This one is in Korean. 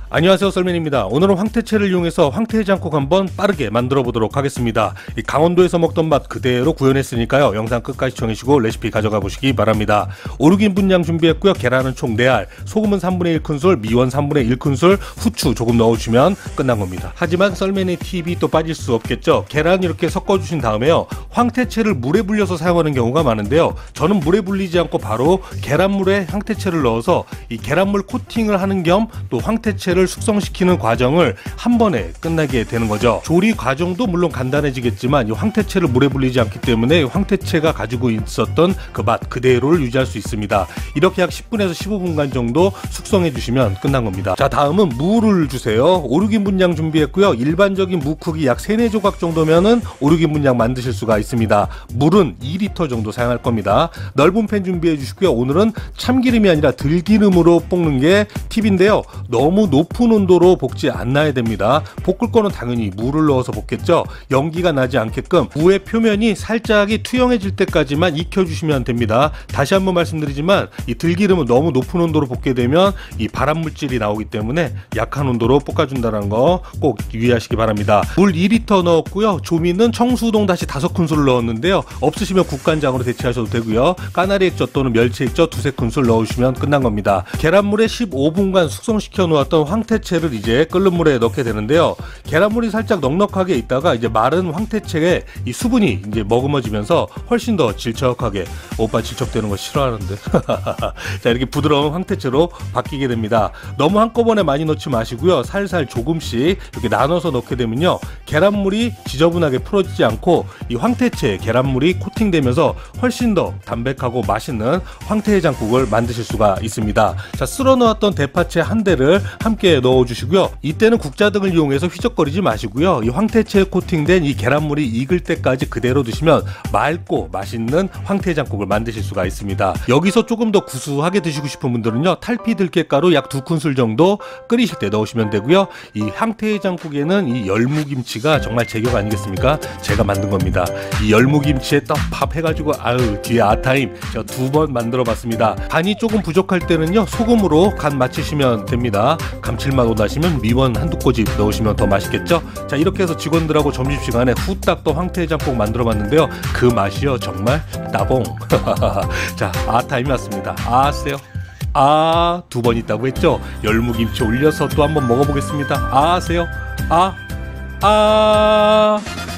안녕하세요, 썰맨입니다. 오늘은 황태채를 이용해서 황태해장국 한번 빠르게 만들어 보도록 하겠습니다. 이 강원도에서 먹던 맛 그대로 구현했으니까요, 영상 끝까지 시청해주시고 레시피 가져가 보시기 바랍니다. 5, 6인분 양 준비했고요. 계란은 총 4알, 소금은 3분의 1큰술, 미원 3분의 1큰술, 후추 조금 넣어주시면 끝난 겁니다. 하지만 썰맨의 팁이 또 빠질 수 없겠죠. 계란 이렇게 섞어주신 다음에요, 황태채를 물에 불려서 사용하는 경우가 많은데요, 저는 물에 불리지 않고 바로 계란물에 황태채를 넣어서 이 계란물 코팅을 하는 겸 또 황태채를 숙성시키는 과정을 한 번에 끝나게 되는 거죠. 조리 과정도 물론 간단해지겠지만 이 황태채를 물에 불리지 않기 때문에 황태채가 가지고 있었던 그 맛 그대로를 유지할 수 있습니다. 이렇게 약 10분에서 15분간 정도 숙성해 주시면 끝난 겁니다. 자, 다음은 무를 주세요. 5, 6인분 양 준비했고요. 일반적인 무 크기 약 3, 4조각 정도면은 5, 6인분 양 만드실 수가 있습니다. 물은 2리터 정도 사용할 겁니다. 넓은 팬 준비해 주시고요. 오늘은 참기름이 아니라 들기름으로 볶는 게 팁인데요, 너무 높은 온도로 볶지 않아야 됩니다. 볶을 거는 당연히 물을 넣어서 볶겠죠. 연기가 나지 않게끔 무의 표면이 살짝이 투영해질 때까지만 익혀주시면 됩니다. 다시 한번 말씀드리지만 이 들기름은 너무 높은 온도로 볶게 되면 이 발암 물질이 나오기 때문에 약한 온도로 볶아준다는 거 꼭 유의하시기 바랍니다. 물 2리터 넣었고요. 조미는 청수동 다시 5큰술 넣었는데요, 없으시면 국간장으로 대체하셔도 되고요. 까나리 액젓 또는 멸치 액젓 2-3큰술 넣으시면 끝난 겁니다. 계란물에 15분간 숙성시켜 놓았던 황태채를 이제 끓는 물에 넣게 되는데요, 계란물이 살짝 넉넉하게 있다가 이제 마른 황태채에 이 수분이 이제 머금어지면서 훨씬 더 질척하게, 오빠 질척되는 거 싫어하는데 자, 이렇게 부드러운 황태채로 바뀌게 됩니다. 너무 한꺼번에 많이 넣지 마시고요. 살살 조금씩 이렇게 나눠서 넣게 되면요, 계란물이 지저분하게 풀어지지 않고 이 황태채에 계란물이 코팅되면서 훨씬 더 담백하고 맛있는 황태해장국을 만드실 수가 있습니다. 자, 쓸어 놓았던 대파채 한 대를 함께 넣어주시고요. 이때는 국자등을 이용해서 휘적거리지 마시고요. 이 황태채에 코팅된 이 계란물이 익을 때까지 그대로 드시면 맑고 맛있는 황태해장국을 만드실 수가 있습니다. 여기서 조금 더 구수하게 드시고 싶은 분들은요, 탈피 들깨가루 약 2큰술 정도 끓이실 때 넣으시면 되고요. 이 황태해장국에는 이 열무김치가 정말 제격 아니겠습니까? 제가 만든 겁니다. 이 열무김치에 떡밥 해가지고 아유, 뒤에 아타임 제가 2번 만들어 봤습니다. 간이 조금 부족할 때는요, 소금으로 간 맞추시면 됩니다. 감칠맛 원하시면 미원 한두 꼬집 넣으시면 더 맛있겠죠? 자, 이렇게 해서 직원들하고 점심시간에 후딱 또 황태해장국 만들어 봤는데요, 그 맛이요 정말 따봉 자, 아타임이 왔습니다. 아세요? 2번 있다고 했죠? 열무김치 올려서 또 한번 먹어보겠습니다. 아세요?